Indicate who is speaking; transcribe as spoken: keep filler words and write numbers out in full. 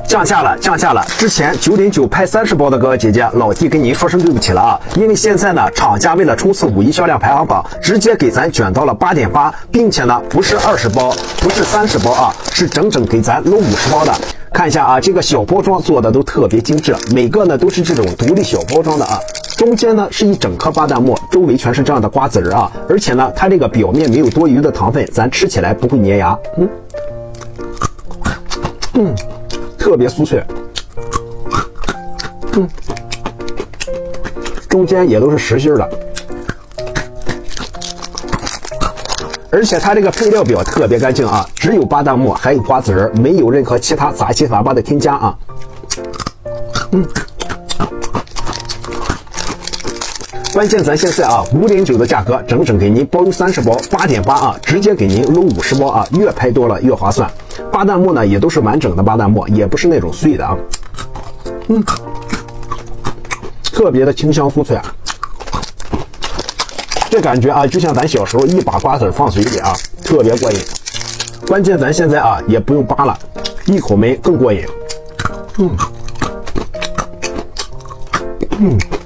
Speaker 1: 降价了，降价了！之前九点九拍三十包的哥哥姐姐，老弟跟您说声对不起了啊！因为现在呢，厂家为了冲刺五一销量排行榜，直接给咱卷到了八点八，并且呢，不是二十包，不是三十包啊，是整整给咱搂五十包的。看一下啊，这个小包装做的都特别精致，每个呢都是这种独立小包装的啊。中间呢是一整颗巴旦木，周围全是这样的瓜子仁啊，而且呢，它这个表面没有多余的糖分，咱吃起来不会粘牙。嗯，嗯。特别酥脆，嗯，中间也都是实心的，而且它这个配料表特别干净啊，只有巴旦木，还有瓜子仁，没有任何其他杂七杂八的添加啊。嗯，关键咱现在啊，五点九的价格，整整给您包邮三十包，八点八啊，直接给您搂五十包啊，越拍多了越划算。巴旦木呢也都是完整的巴旦木，也不是那种碎的啊，嗯，特别的清香酥脆啊，这感觉啊就像咱小时候一把瓜子放嘴里啊，特别过瘾。关键咱现在啊也不用扒了，一口没更过瘾。嗯，嗯。